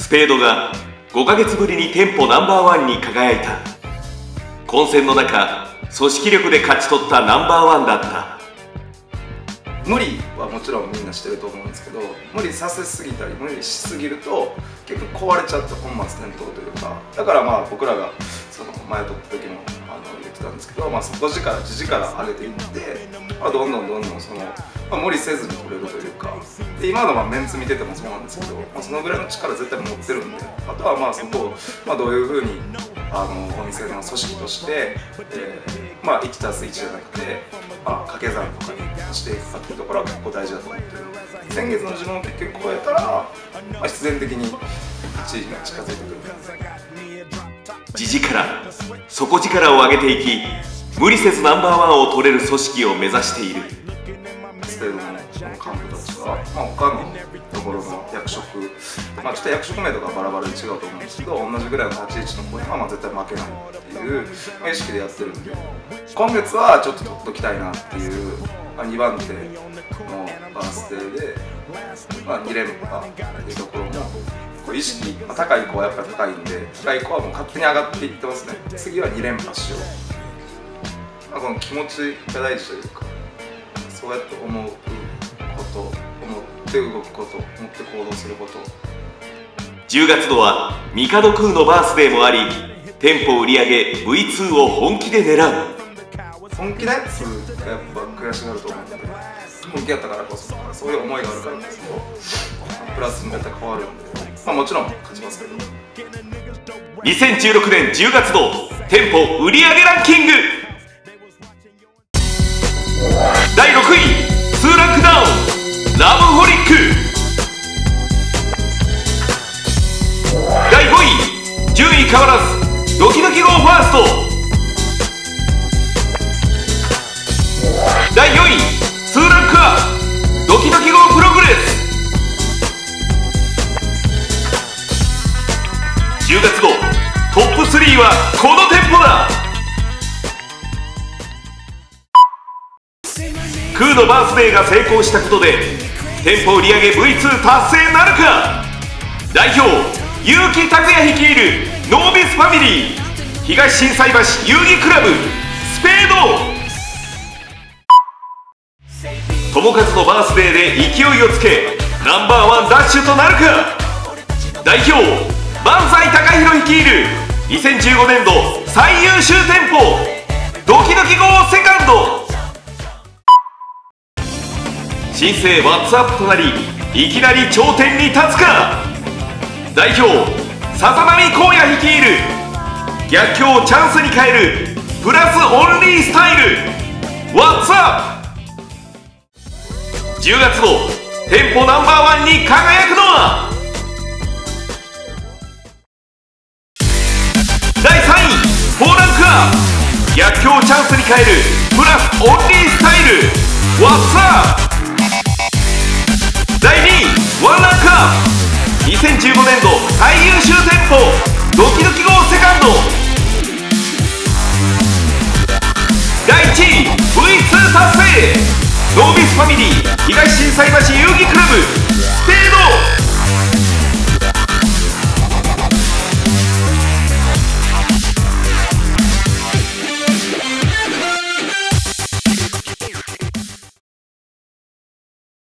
スペードが5ヶ月ぶりに店舗ナンバーワンに輝いた。混戦の中、組織力で勝ち取ったナンバーワンだった。 無理はもちろんみんなしてると思うんですけど、無理させすぎたり無理しすぎると結局壊れちゃって本末転倒というか、だからまあ僕らがその前撮った時も言ってたんですけど、まあ、底力上げていって、まあ、どんどんその、まあ、無理せずに取れるというか、で今のまあメンツ見ててもそうなんですけど、まあ、そのぐらいの力絶対持ってるんで、あとはまあそこを、まあ、どういうふうにお店の組織として、まあ 1+1 じゃなくて、まあ、掛け算とかにしていくかっていうところは結構大事だと思ってるので、先月の自分を結局超えたら、まあ、必然的に1位に近づいてくる。 地力、底力を上げていき、無理せずナンバーワンを取れる組織を目指している。 スペードの幹部たちは、まあ、他のところの役職、まあ、ちょっと役職名とかバラバラで違うと思うんですけど、同じぐらいの立ち位置の子にはまあ絶対負けないっていう、まあ、意識でやってるんで、今月はちょっと取っときたいなっていう、まあ、2番手のバースデーで、まあ、2連覇っていうところも意識、まあ、高い子はやっぱり高いんで、高い子はもう勝手に上がっていってますね。次は2連覇しよう、まあ、この気持ちが大事というか、そうやって思うこと、思って動くこと、思って行動すること。 10月度はミカドクーのバースデーもあり、店舗売上 V2 を本気で狙う。 本気なやつがやっぱ悔しがると思うので、本気やったからこそ、そういう思いがあるからこそプラスも絶対変わるんで、まあ、もちろん勝ちますけど。 2016年10月度店舗売上ランキング第6位、2ランクダウン、ラブホリック。第5位、順位変わらずドキドキゴーファースト。第4位、2ランクアップ、ドキドキゴープログレス。10月号トップ3はこの店舗だ。クーのバースデーが成功したことで店舗売上 V2 達成なるか。代表結城拓也率いるノービスファミリー、東心斎橋遊戯クラブスペード。友和のバースデーで勢いをつけナンバーワンダッシュとなるか。代表萬斎貴弘率いる2015年度最優秀店舗ドキドキゴーセカンド。新生ワッツアップとなりいきなり頂点に立つか。代表さざ波光也率いる逆境をチャンスに変えるプラスオンリースタイルワッツアップ。10月号店舗ナンバーワンに輝くのは第3位、4ランクアップ、逆境をチャンスに変えるプラスオンリースタイルワッツアップ。第2位、1ランクアップ、2015年度最優秀店舗ドキドキゴーセカンド。第1位、 V2 達成ノービスファミリー東心斎橋遊戯クラブ